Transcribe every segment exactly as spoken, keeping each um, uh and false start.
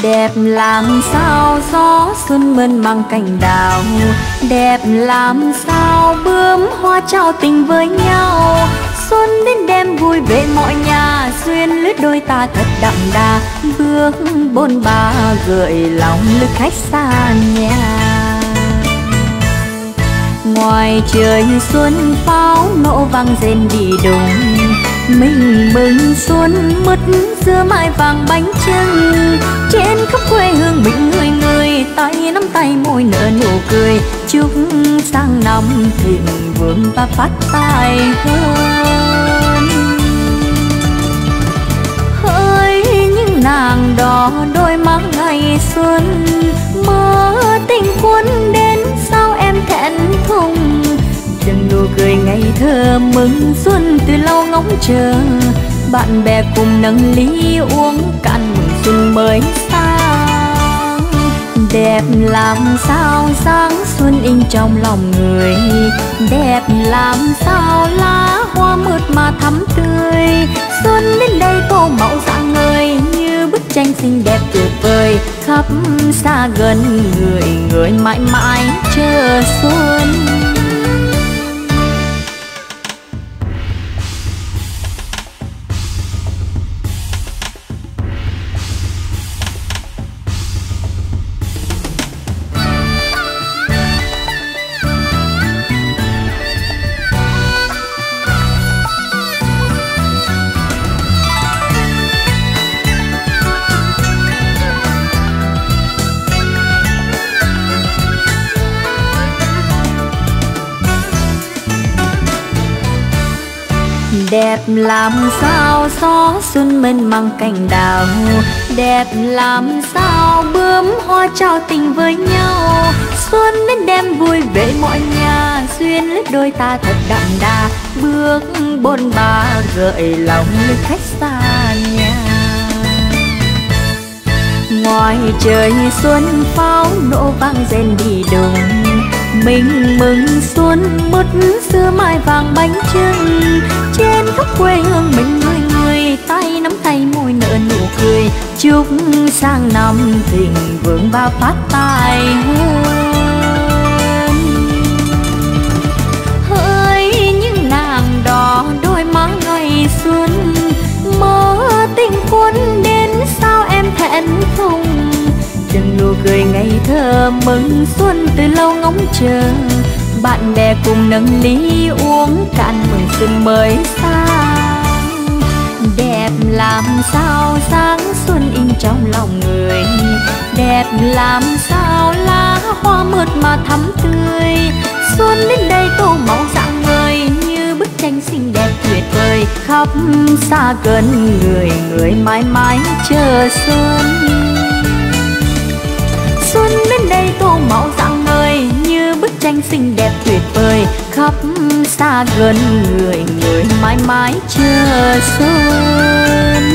Đẹp làm sao gió xuân mơn mang cành đào, đẹp làm sao bướm hoa trao tình với nhau. Xuân đến đêm vui về mọi nhà, duyên lứa đôi ta thật đậm đà, bước bôn ba gợi lòng lữ khách xa nhà. Ngoài trời xuân pháo nổ vang rền đi đùng, mình mừng xuân mứt dưa mai vàng bánh chưng. Trên khắp quê hương mình người người, tay nắm tay môi nở nụ cười, chúc sang năm thịnh vượng và phát tài hơn. Hỡi những nàng đỏ đôi mắt ngày xuân, mơ tình quân đến sao em thẹn thùng. Đừng nụ cười ngây thơ mừng xuân từ lâu ngóng chờ, bạn bè cùng nâng ly uống cạn mừng xuân mới sang. Đẹp làm sao sáng xuân in trong lòng người, đẹp làm sao lá hoa mượt mà thắm tươi. Xuân đến đây tô màu rạng ngời như bức tranh xinh đẹp tuyệt vời, khắp xa gần người người mãi mãi chờ xuân. Đẹp làm sao gió xuân mơn mang cành đào, đẹp làm sao bướm hoa trao tình với nhau. Xuân đến đêm vui về mọi nhà, duyên lứa đôi ta thật đậm đà, bước bôn ba gợi lòng lữ khách xa nhà. Ngoài trời xuân pháo nổ vang rền đi đùng, mình mừng xuân mứt dưa mai vàng bánh chưng. Trên khắp quê hương mình người người, tay nắm tay môi nở nụ cười, chúc sang năm thịnh vượng và phát tài hơn. Hỡi những nàng đỏ đôi má ngày xuân, mơ tình quân đến sao em thẹn thùng. Đừng nụ cười ngây thơ mừng xuân từ lâu ngóng chờ, bạn bè cùng nâng ly uống cạn mừng xuân mới sang. Đẹp làm sao sáng xuân in trong lòng người, đẹp làm sao lá hoa mượt mà thắm tươi. Xuân đến đây tô màu rạng ngời như bức tranh xinh đẹp tuyệt vời, khắp xa gần người người mãi mãi chờ xuân. Xuân đến đây tô màu rạng ngời như bức tranh xinh đẹp tuyệt vời, khắp xa gần người người mãi mãi chờ xuân.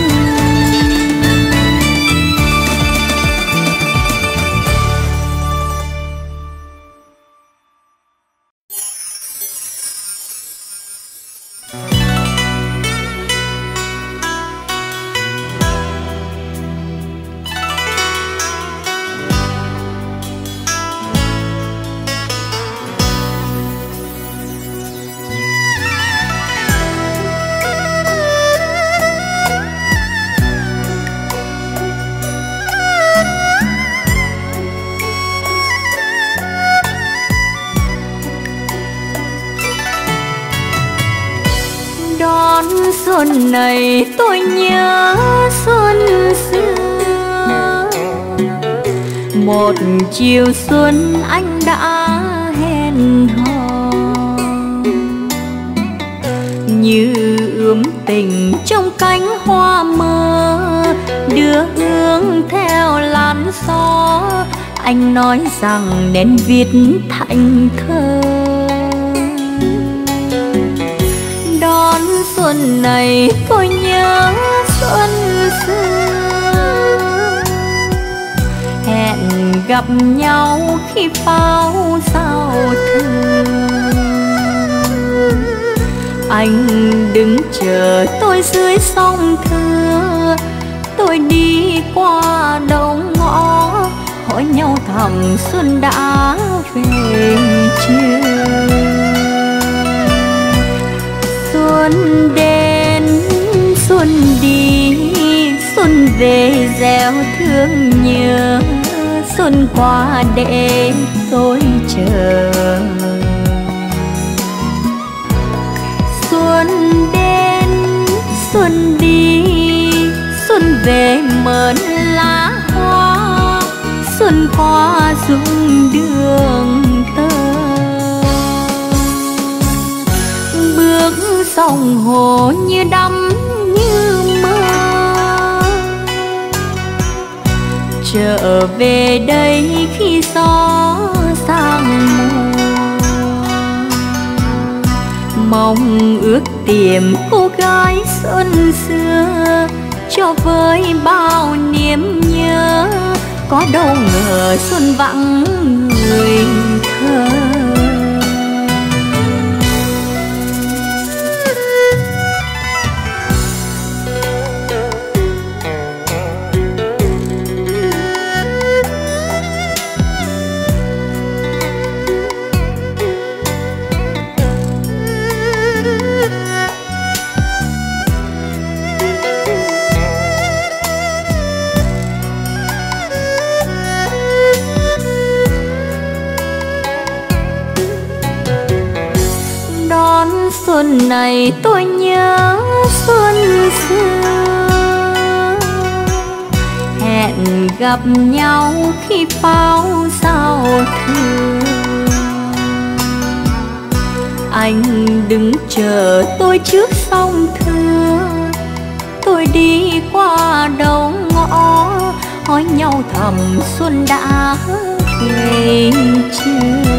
Xuân này tôi nhớ xuân xưa, một chiều xuân anh đã hẹn hò, như ươm tình trong cánh hoa mơ, đưa hương theo làn gió. Anh nói rằng nên viết thành thơ. Đón xuân này tôi nhớ xuân xưa, hẹn gặp nhau khi pháo giao thừa. Anh đứng chờ tôi dưới sông Thưa, tôi đi qua đồng hỏi nhau thầm xuân đã về chưa. Xuân đến xuân đi, xuân về gieo thương nhớ, xuân qua để tôi chờ. Xuân đến xuân đi, xuân về mơn lá hoa, xuân qua rung đường tơ. Bước sông hồ như đắm như mơ, trở về đây khi gió sang mùa. Mong ước tìm cô gái xuân xưa, cho với bao niềm nhớ, có đâu ngờ xuân vắng người thơ. Xuân này tôi nhớ xuân xưa, hẹn gặp nhau khi pháo giao thừa. Anh đứng chờ tôi trước sông Thưa, tôi đi qua đầu ngõ, hỏi nhau thầm xuân đã về chưa.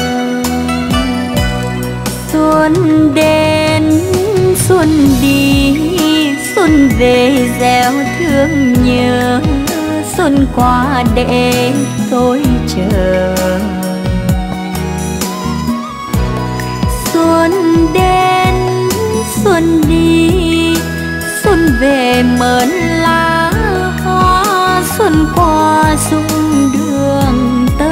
Xuân đến xuân đi, xuân về gieo thương nhớ, xuân qua để tôi chờ. Xuân đến xuân đi, xuân về mơn lá hoa, xuân qua rung đường tơ.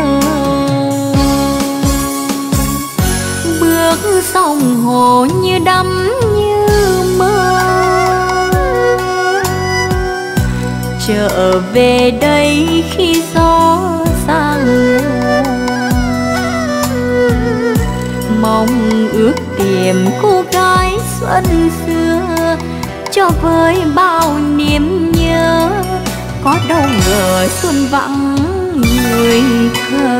Bước sông hồ như đắm như mơ, trở về đây khi gió sang mùa. Mong ước tìm cô gái xuân xưa, cho với bao niềm nhớ, có đâu ngờ xuân vắng người thơ.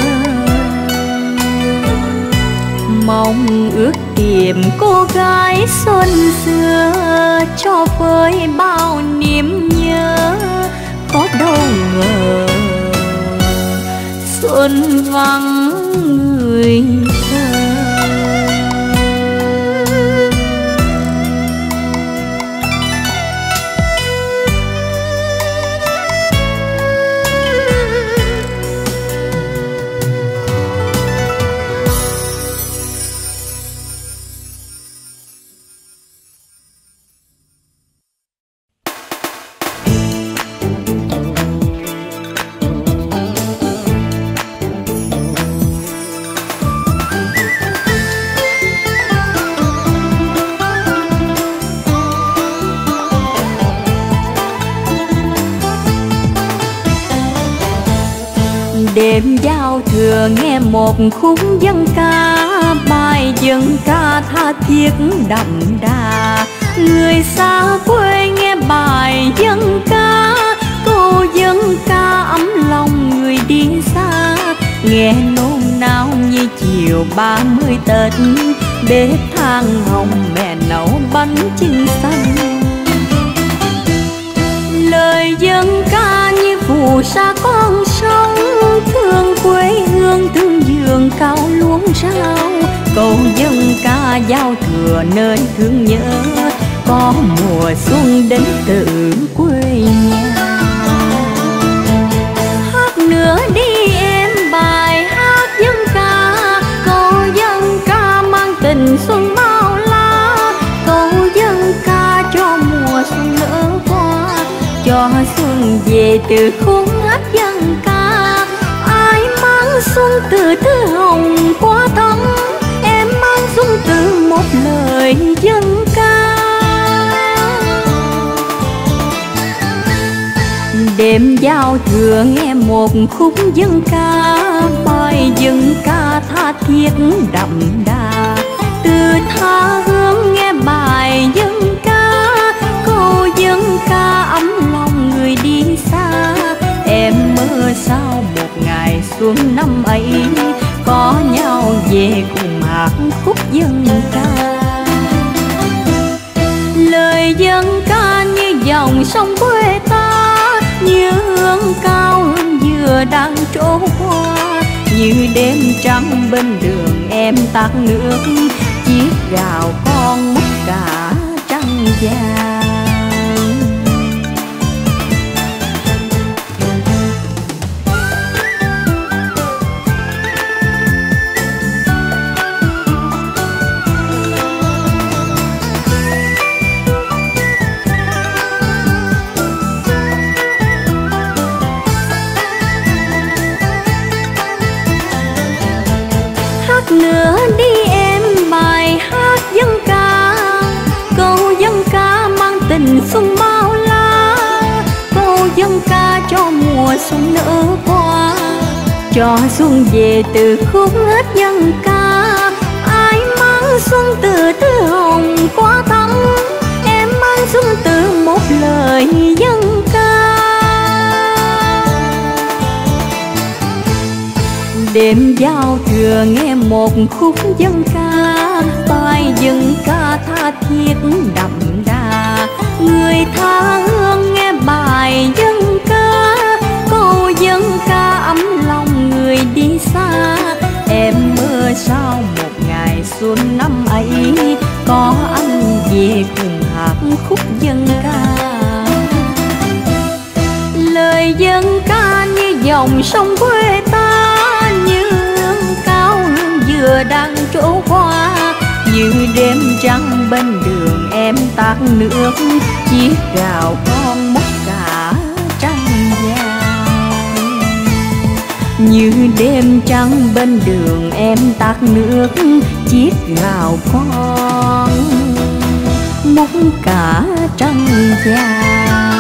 Mong ước tìm cô gái xuân xưa, cho với bao niềm nhớ, có đâu ngờ xuân vắng người thơ. Đêm giao thừa nghe một khúc dân ca, bài dân ca tha thiết đậm đà. Người xa quê nghe bài dân ca, câu dân ca ấm lòng người đi xa. Nghe nôn nao như chiều ba mươi Tết, bếp than hồng mẹ nấu bánh chưng xanh. Lời dân ca như phù sa con sông, thương quê hương thương giường cao luống rau. Câu dân ca giao thừa nơi thương nhớ, có mùa xuân đến từ quê nhà. Hát nữa đi em bài hát dân ca, câu dân ca mang tình xuân bao la. Câu dân ca cho mùa xuân nở hoa, cho xuân về từ khúc hát dân ca. từ thứ hồng quá thắm, em mang dung từ một lời dân ca. Đêm giao thừa nghe một khúc dân ca, bài dân ca tha thiết đậm đà. Từ tha hương nghe bài dân ca, câu dân ca ấm lòng người đi xa. Em mơ sao một ngày xuân năm ấy, có nhau về cùng hát khúc dân ca. Lời dân ca như dòng sông quê ta, như hương cao hương dừa đang trổ hoa. Như đêm trăng bên đường em tắt nước, chiếc gạo con múc cả trăng vàng. Nữa đi em bài hát dân ca, câu dân ca mang tình xuân bao la. Câu dân ca cho mùa xuân nở hoa, cho xuân về từ khúc hết dân ca. Ai mang xuân từ thứ hồng quá thắm, em mang xuân từ một lời dân ca. Đêm giao thừa nghe một khúc dân ca, bài dân ca tha thiết đậm đà. Người tha hương nghe bài dân ca, câu dân ca ấm lòng người đi xa. Em mơ sao một ngày xuân năm ấy, có anh về cùng hát khúc dân ca. Lời dân ca như dòng sông quê ta, như hương cao hương dừa đang trổ hoa. Như đêm trăng bên đường em tắt nước, chiếc gạo con múc cả trăng vàng. Như đêm trăng bên đường em tắt nước, chiếc gạo con múc cả trăng vàng.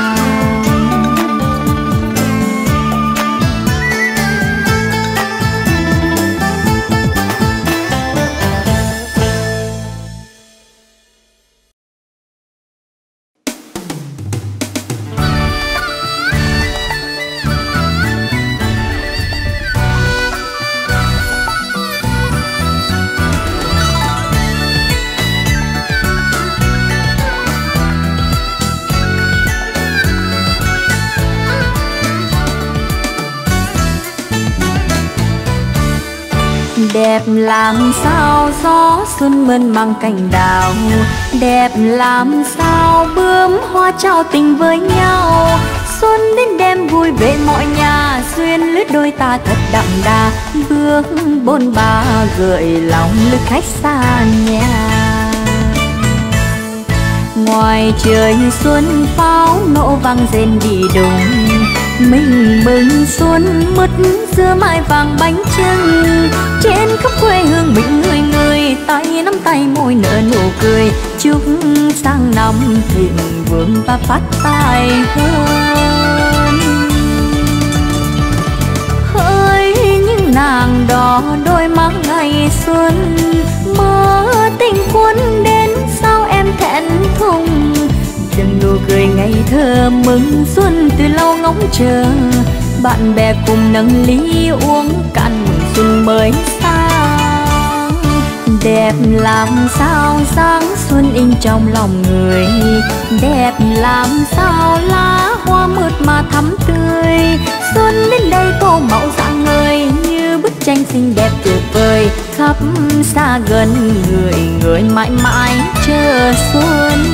Đẹp làm sao gió xuân mênh mang cành đào, đẹp làm sao bướm hoa trao tình với nhau. Xuân đến đêm vui về mọi nhà, duyên lứa đôi ta thật đậm đà. Bước bôn ba gợi lòng lữ khách xa nhà. Ngoài trời xuân pháo nổ vang rền đi đùng, mình mừng xuân mứt dưa mai vàng bánh chưng. Trên khắp quê hương mình người người, tay nắm tay môi nở nụ cười. Chúc sang năm thịnh vượng và phát tài hơn. Hỡi những nàng đỏ đôi mắt ngày xuân, mơ tình quân đến sao em thẹn thùng. Đừng nụ cười ngây thơ mừng xuân từ lâu ngóng chờ. Bạn bè cùng nâng ly uống cạn mừng xuân mới sang. Đẹp làm sao sáng xuân in trong lòng người, đẹp làm sao lá hoa mượt mà thắm tươi. Xuân đến đây tô màu rạng ngời như bức tranh xinh đẹp tuyệt vời. Khắp xa gần người người mãi mãi chờ xuân.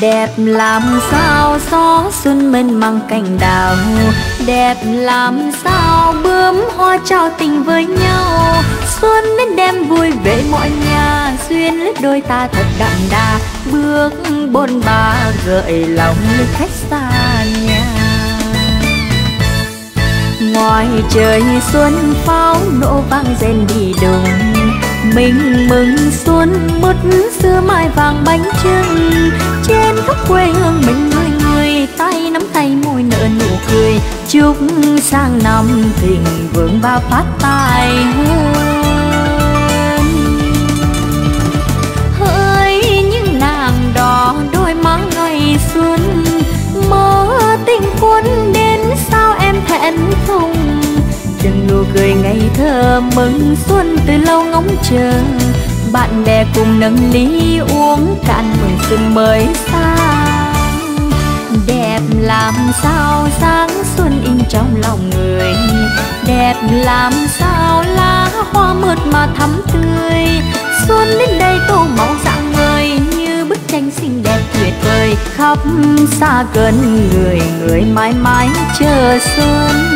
Đẹp làm sao gió xuân mênh mang cành đào, đẹp làm sao bướm hoa trao tình với nhau. Xuân đến đêm vui về mọi nhà, duyên lết đôi ta thật đậm đà, bước bôn ba gợi lòng khách xa nhà. Ngoài trời xuân pháo nổ vang rền đi đùng, mình mừng xuân mứt sữa mai vàng bánh trưng. Trên khắp quê hương mình người người, tay nắm tay môi nở nụ cười, chúc sang năm thịnh vượng và phát tài hơn. Hỡi những nàng đỏ đôi má ngày xuân, mơ tình quân đến sao em thẹn thùng. Đừng nụ cười ngây thơ mừng xuân từ lâu ngóng chờ, bạn bè cùng nâng ly uống cạn mừng xuân mới sang. Đẹp làm sao sáng xuân in trong lòng người, đẹp làm sao lá hoa mượt mà thắm tươi. Xuân đến đây tô màu rạng ngời như bức tranh xinh đẹp tuyệt vời, khắp xa gần người người mãi mãi chờ xuân.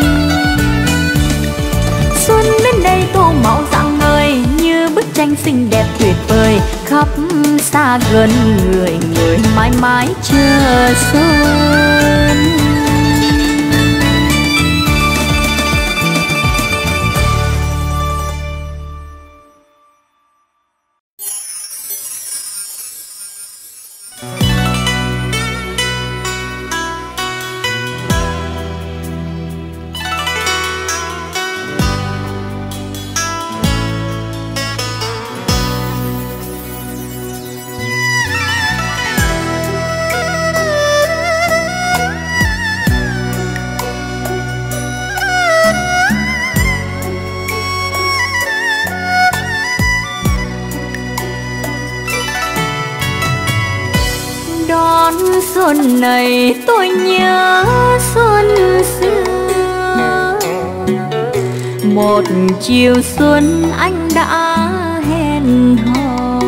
Xuân đến đây tô màu rạng ngời như bức tranh xinh đẹp tuyệt vời, khắp xa gần người người mãi mãi chờ xuân. Xuân này tôi nhớ xuân xưa, một chiều xuân anh đã hẹn hò,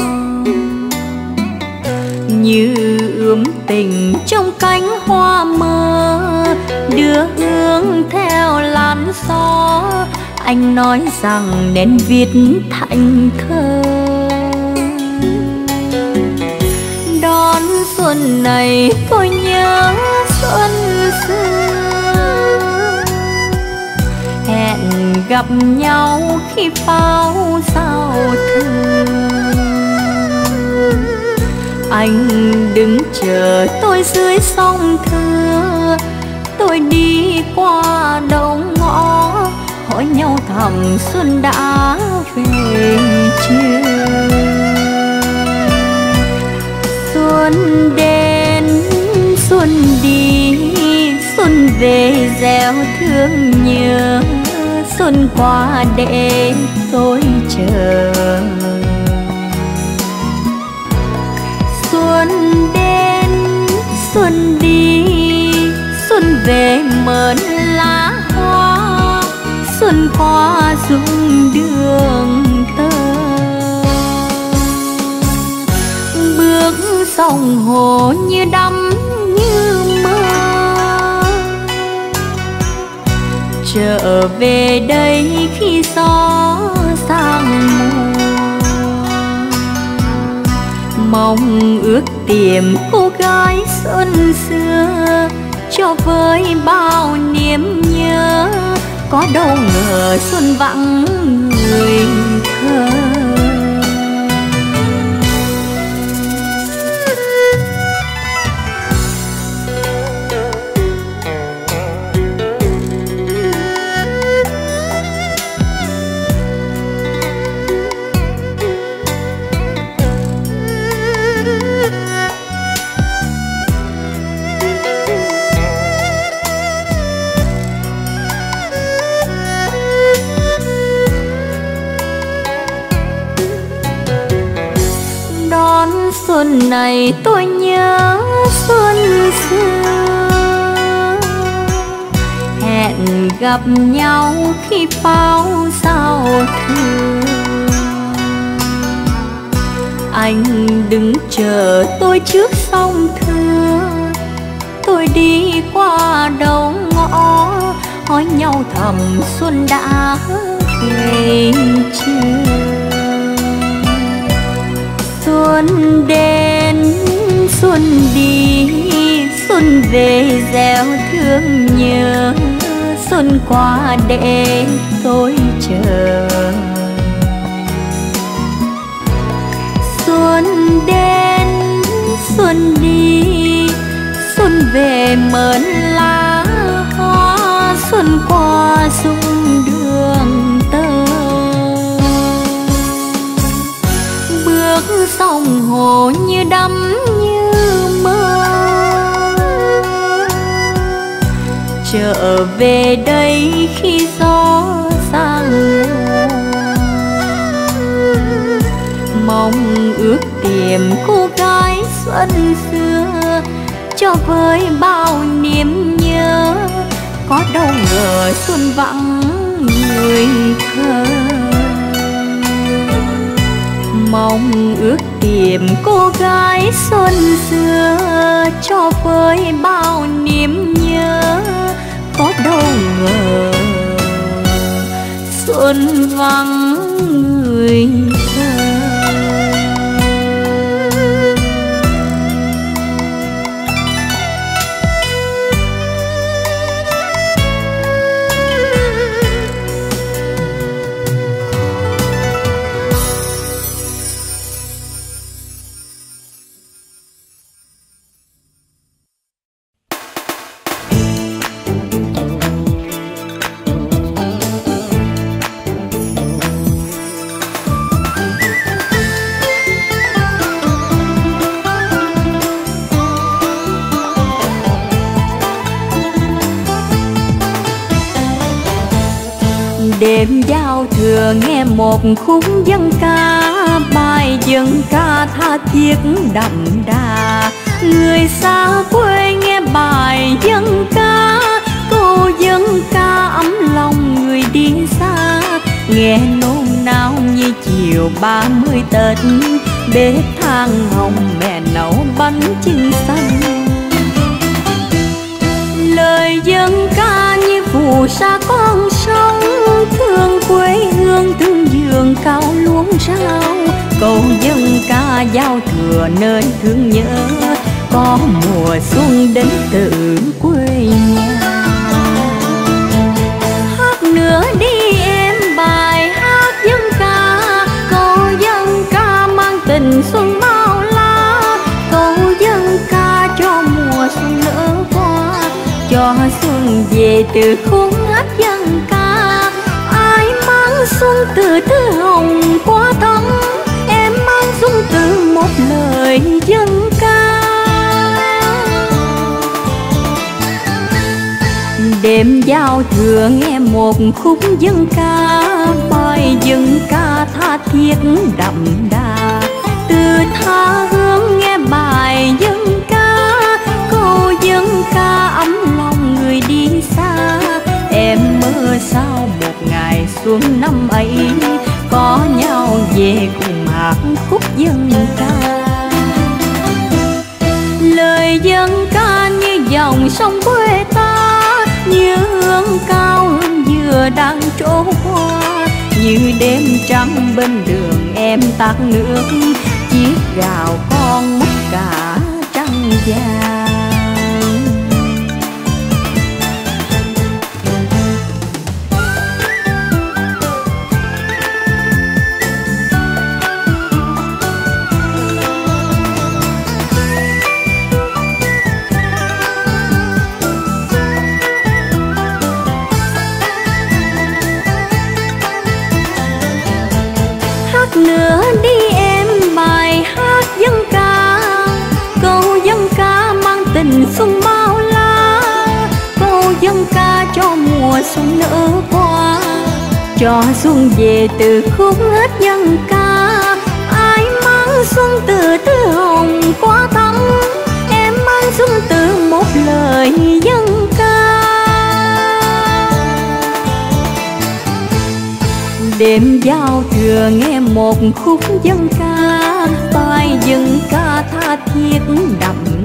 như ươm tình trong cánh hoa mơ, đưa hương theo làn gió. Anh nói rằng nên viết thành thơ. Đón xuân này tôi nhớ xuân xưa, hẹn gặp nhau khi pháo giao thừa. Anh đứng chờ tôi dưới sông Thưa, tôi đi qua đầu ngõ, hỏi nhau thầm xuân đã về chưa. Xuân đến xuân đi, xuân về gieo thương nhớ, xuân qua để tôi chờ. Xuân đến xuân đi, xuân về mơn lá hoa, xuân qua rung đường tơ. Bước sông hồ như đắm như mơ, trở về đây khi gió sang mùa. Mong ước tìm cô gái xuân xưa, cho với bao niềm nhớ, có đâu ngờ xuân vắng người thơ. Xuân này tôi nhớ xuân xưa, hẹn gặp nhau khi pháo giao thừa. Anh đứng chờ tôi trước không thưa. Tôi đi qua đầu ngõ hỏi nhau thầm xuân đã về chưa. Xuân đến xuân đi, xuân về gieo thương nhớ, xuân qua để tôi chờ. Xuân đến xuân đi, xuân về mơn lá hoa, xuân qua dung đường tơ. Bước sông hồ như đắm như mơ, trở về đây khi gió sang mong ước tìm cô gái xuân xưa, cho với bao niềm nhớ. Có đâu ngờ xuân vắng người thơ, mong ước tìm cô gái xuân xưa, cho với bao niềm nhớ. Có đâu ngờ xuân vắng người thơ. Đêm giao thừa nghe một khúc dân ca, bài dân ca tha thiết đậm đà. Người xa quê nghe bài dân ca, câu dân ca ấm lòng người đi xa. Nghe nôn nao như chiều ba mươi Tết, bếp than hồng mẹ nấu bánh chưng xanh. Lời dân ca như phù sa con sông, thương quê hương thương giường cao luống rau. Câu dân ca giao thừa nơi thương nhớ, có mùa xuân đến từ quê nhà. Hát nữa đi em bài hát dân ca, câu dân ca mang tình xuân bao la. Câu dân ca cho mùa xuân nở hoa, cho xuân về từ khúc hát dân ca. Ai mang xuân từ thứ hồng qua thắm, em mang xuân từ một lời dân ca. Đêm giao thừa nghe một khúc dân ca, bài dân ca tha thiết đậm đà. Từ tha hương nghe bài dân ca, câu dân ca ấm lòng người đi xa. Em mơ sao một ngày xuân năm ấy, có nhau về cùng hát khúc dân ca. Lời dân ca như dòng sông quê ta, như hương cao hương dừa đang trổ hoa. Như đêm trăng bên đường em tắt nước, chiếc gạo con mất cả trăng vàng. Nữa đi em bài hát dân ca, câu dân ca mang tình xuân bao la. Câu dân ca cho mùa xuân nở hoa, cho xuân về từ khúc hát dân ca. Ai mang xuân từ thứ hồng qua thắm, em mang xuân từ một lời dân ca. Đêm giao thừa nghe một khúc dân ca, bài dân ca tha thiết đậm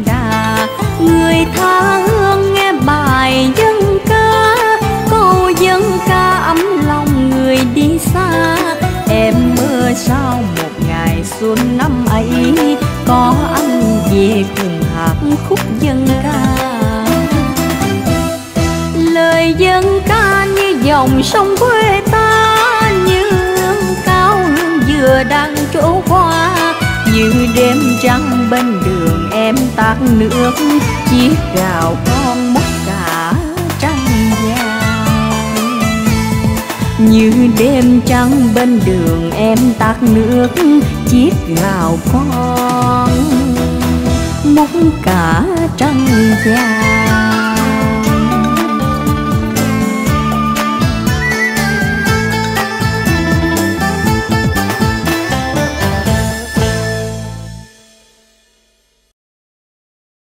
người tha hương nghe bài dân ca, câu dân ca ấm lòng người đi xa. Em mơ sao một ngày xuân năm ấy có anh về cùng hát khúc dân ca. Lời dân ca như dòng sông quê ta, như hương cao hương dừa đang trổ qua. Như đêm trăng bên đường em tát nước, chiếc gạo con múc cả trăng vàng. Như đêm trăng bên đường em tát nước, chiếc gạo con múc cả trăng vàng.